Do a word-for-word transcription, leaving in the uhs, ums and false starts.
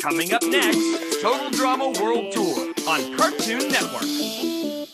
Coming up next, Total Drama World Tour on Cartoon Network.